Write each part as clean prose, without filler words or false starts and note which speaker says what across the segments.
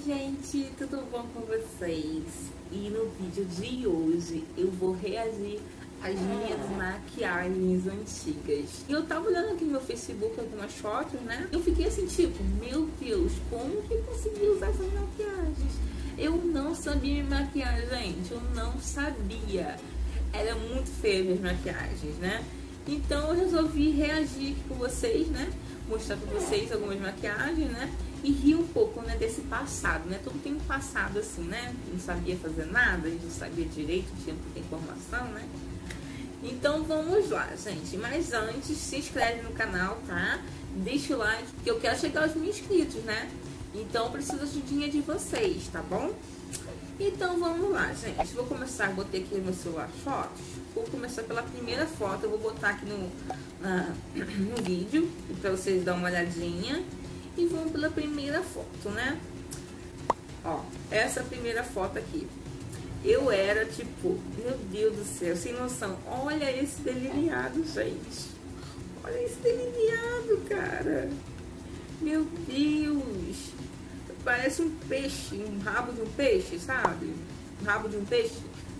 Speaker 1: gente, tudo bom com vocês? E no vídeo de hoje eu vou reagir às minhas maquiagens antigas. E eu tava olhando aqui no meu Facebook algumas fotos, né? Eu fiquei assim, tipo, meu Deus, como que eu consegui usar essas maquiagens? Eu não sabia me maquiar, gente, eu não sabia. Era muito feia minhas maquiagens, né? Então eu resolvi reagir aqui com vocês, né? Mostrar pra vocês algumas maquiagens, né? E rir um pouco, né, desse passado, né? Todo tem um passado assim, né? Não sabia fazer nada, a gente não sabia direito, tinha muita informação, né? Então vamos lá, gente. Mas antes, se inscreve no canal, tá? Deixa o like, porque eu quero chegar aos 1000 inscritos, né? Então eu preciso da ajudinha de vocês, tá bom? Então vamos lá, gente. Vou começar, botei aqui no meu celular fotos. Vou começar pela primeira foto, eu vou botar aqui no vídeo, pra vocês darem uma olhadinha. E vamos pela primeira foto, né? Ó, essa primeira foto aqui. Eu era tipo, meu Deus do céu, sem noção. Olha esse delineado, gente. Olha esse delineado, cara. Meu Deus. Parece um peixe, um rabo de um peixe, sabe? Um rabo de um peixe.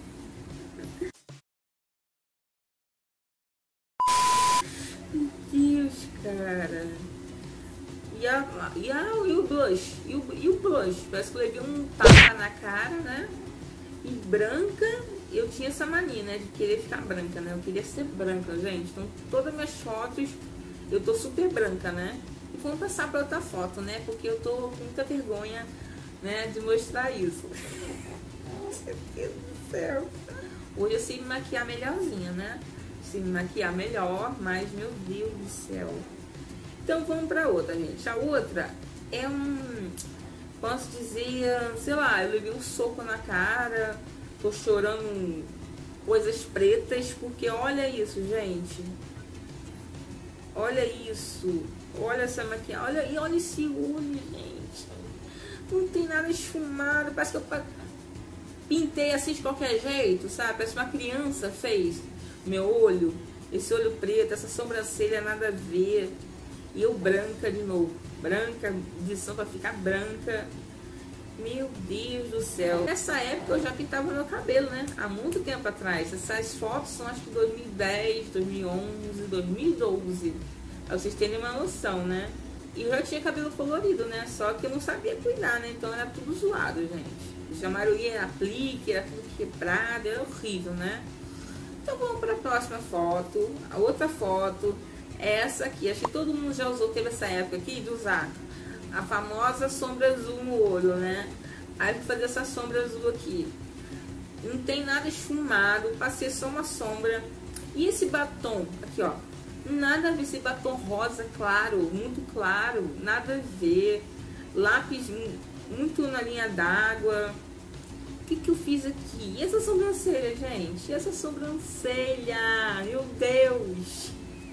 Speaker 1: Meu Deus, cara. E o blush? E o blush? Parece que eu levei um tapa na cara, né? E branca, eu tinha essa mania, né? De querer ficar branca, né? Eu queria ser branca, gente. Então, todas as minhas fotos, eu tô super branca, né? E vamos passar para outra foto, né? Porque eu tô com muita vergonha, né? De mostrar isso. Meu Deus do céu. Hoje eu sei me maquiar melhorzinha, né? Sei me maquiar melhor, mas, meu Deus do céu. Então vamos pra outra, gente. A outra é posso dizer, sei lá, eu levei um soco na cara, tô chorando coisas pretas, porque olha isso, gente. Olha isso. Olha essa maquiagem. Olha esse olho, gente. Não tem nada esfumado, parece que eu pintei assim de qualquer jeito, sabe? Parece que uma criança fez meu olho. Esse olho preto, essa sobrancelha nada a ver. E eu branca de novo, branca, edição pra ficar branca. Meu Deus do céu. Nessa época eu já pintava meu cabelo, né? Há muito tempo atrás. Essas fotos são acho que 2010, 2011, 2012. Pra vocês terem uma noção, né? E eu já tinha cabelo colorido, né? Só que eu não sabia cuidar, né? Então era tudo zoado, gente. A maioria era aplique, era tudo quebrado, era horrível, né? Então vamos para a próxima foto. A outra foto. Essa aqui, acho que todo mundo já usou, teve essa época aqui de usar a famosa sombra azul no olho, né? Aí eu vou fazer essa sombra azul aqui. Não tem nada esfumado, passei só uma sombra. E esse batom, aqui ó, nada a ver, esse batom rosa claro, muito claro, nada a ver. Lápis muito na linha d'água. O que que eu fiz aqui? E essa sobrancelha, gente? E essa sobrancelha? Meu Deus!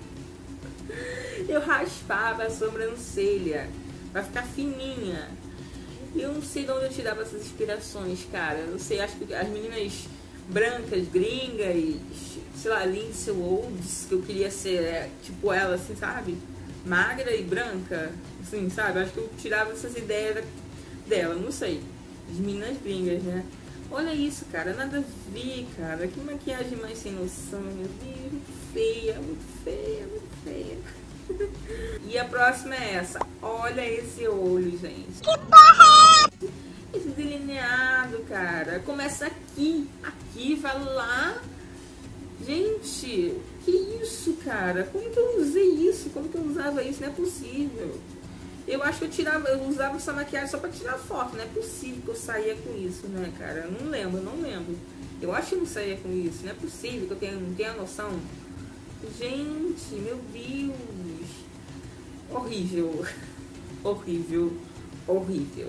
Speaker 1: Eu raspava a sobrancelha pra ficar fininha. Eu não sei de onde eu tirava essas inspirações, cara. Eu não sei, acho que as meninas brancas, gringas, sei lá, Lindsay Lohan, que eu queria ser tipo ela, assim, sabe? Magra e branca, assim, sabe? Acho que eu tirava essas ideias dela, não sei. As meninas gringas, né? Olha isso, cara, nada a ver, cara. Que maquiagem mais sem noção, meu Deus. Muito feia, muito feia, muito feia. E a próxima é essa. Olha esse olho, gente. Que porra é? Esse delineado, cara. Começa aqui, aqui, vai lá. Gente, que isso, cara? Como que eu usei isso? Como que eu usava isso? Não é possível. Eu acho que eu usava essa maquiagem só pra tirar foto. Não é possível que eu saía com isso, né, cara? Eu não lembro. Eu acho que eu não saía com isso. Não é possível que eu não tenha noção. Gente, meu Deus. Horrível. Horrível. Horrível.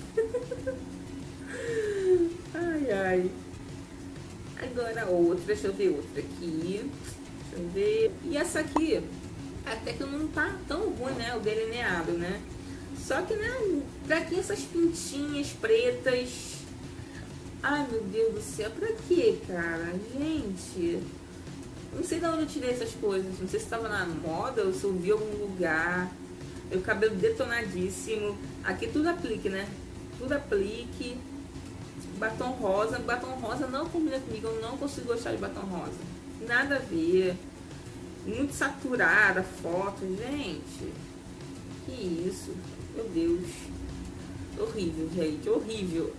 Speaker 1: Ai, ai. Agora outra. Deixa eu ver outra aqui. Deixa eu ver. E essa aqui... Até que não tá tão ruim, né? O delineado, né? Só que, né? Pra que essas pintinhas pretas? Ai, meu Deus do céu. Pra que, cara? Gente. Não sei de onde eu tirei essas coisas. Não sei se estava na moda ou se eu vi em algum lugar. Meu cabelo detonadíssimo. Aqui tudo aplique, né? tudo aplique. Batom rosa não combina comigo, eu não consigo gostar de batom rosa. Nada a ver. Muito saturada a foto, gente. Que isso? Meu Deus. Horrível, gente, horrível.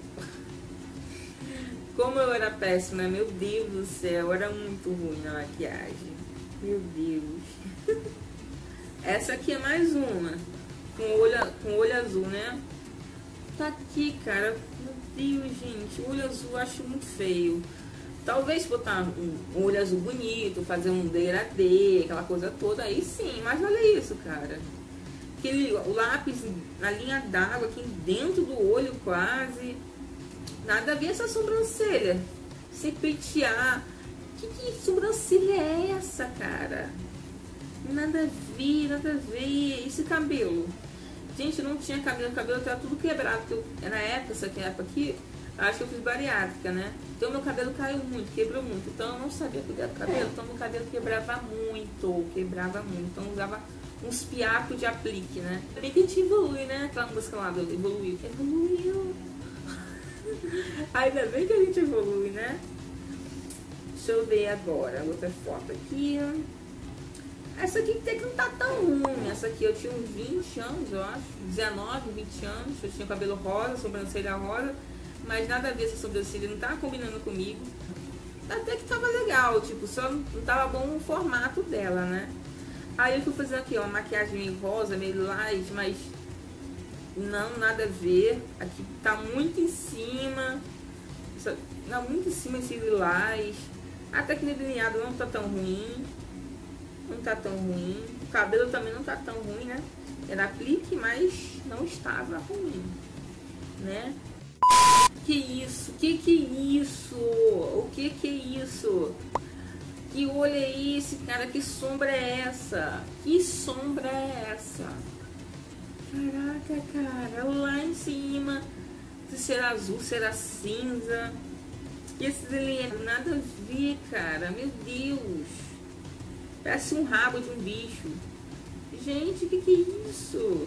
Speaker 1: Como eu era péssima, meu Deus do céu, era muito ruim na maquiagem. Meu Deus. Essa aqui é mais uma. Com olho azul, né? Tá aqui, cara. Meu Deus, gente. O olho azul eu acho muito feio. Talvez botar um olho azul bonito, fazer um degradê, aquela coisa toda, aí sim. Mas olha isso, cara. O lápis na linha d'água aqui dentro do olho quase. Nada a ver essa sobrancelha. Sem pentear. Que sobrancelha é essa, cara? Nada a ver, nada a ver. Esse cabelo. Gente, eu não tinha cabelo. O cabelo tava tudo quebrado. Porque na época, essa época aqui, acho que eu fiz bariátrica, né? Então meu cabelo caiu muito, quebrou muito. Então eu não sabia cuidar do cabelo. Então meu cabelo quebrava muito. Então eu usava uns fiapos de aplique, né? Bem que a gente evolui, né? Aquela música lá do Evoluiu. Ainda bem que a gente evolui, né? Deixa eu ver agora outra foto aqui. Essa aqui até que não tá tão ruim. Essa aqui eu tinha uns 20 anos, eu acho. 19, 20 anos. Eu tinha cabelo rosa, sobrancelha rosa. Mas nada a ver, essa sobrancelha não tava combinando comigo. Até que tava legal, tipo, só não tava bom o formato dela, né? Aí eu fui fazer aqui, ó, uma maquiagem meio rosa, meio light, mas não, nada a ver. Aqui tá muito em cima. Não, muito em cima esse lilás. Até que no delineado não tá tão ruim. Não tá tão ruim. O cabelo também não tá tão ruim, né? Era aplique, mas não estava ruim, né? Que isso? Que isso? O que é isso? Que olho é esse, cara? Que sombra é essa? Que sombra é essa? Caraca, cara. Lá em cima. Se será azul, será cinza. E esse delineado, nada a ver, cara. Meu Deus. Parece um rabo de um bicho. Gente, que é isso?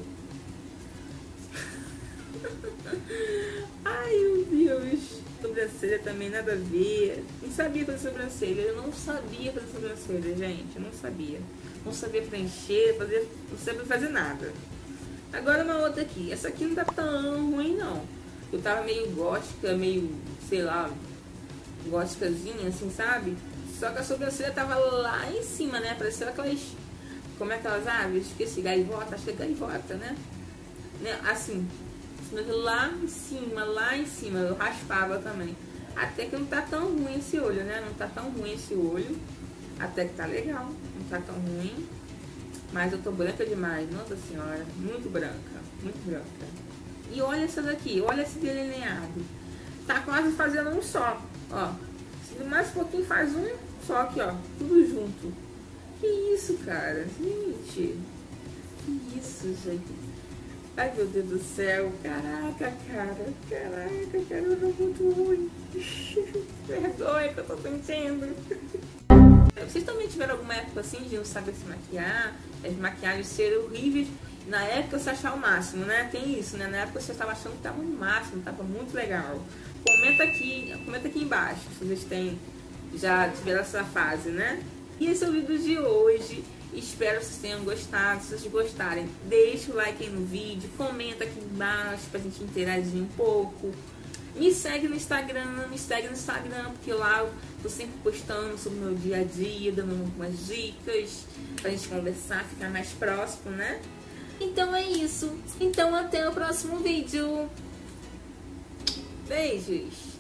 Speaker 1: Ai, meu Deus. Sobrancelha também, nada a ver. Não sabia fazer sobrancelha. Eu não sabia fazer sobrancelha, gente. Eu não sabia. Não sabia preencher, não sabia fazer nada. Agora uma outra aqui. Essa aqui não tá tão ruim, não. Eu tava meio gótica, meio, sei lá, góticazinha, assim, sabe? Só que a sobrancelha tava lá em cima, né? Parecia aquelas... Como é aquelas aves? Esqueci, gaivota. Acho que é gaivota, né? Assim... Lá em cima, eu raspava também. Até que não tá tão ruim esse olho, né? Não tá tão ruim esse olho. Até que tá legal, não tá tão ruim. Mas eu tô branca demais, nossa senhora. Muito branca, muito branca. E olha essa daqui, olha esse delineado. Tá quase fazendo um só, ó. Se mais um pouquinho faz um só aqui, ó. Tudo junto. Que isso, cara? Gente. Que isso, gente. Ai, meu Deus do céu. Caraca, cara. Caraca, cara. Eu tô muito ruim. Vergonha que eu tô sentindo. Vocês também tiveram alguma época assim de não saber se maquiar? As maquiagens serem horríveis. Na época você achava o máximo, né? Tem isso, né? Na época você estava achando que tava no máximo, tava muito legal. Comenta aqui embaixo se vocês já tiveram essa fase, né? E esse é o vídeo de hoje. Espero que vocês tenham gostado. Se vocês gostarem, deixa o like aí no vídeo, comenta aqui embaixo pra gente interagir um pouco. Me segue no Instagram, porque lá eu tô sempre postando sobre o meu dia a dia, dando algumas dicas pra gente conversar, ficar mais próximo, né? Então é isso. Então até o próximo vídeo. Beijos!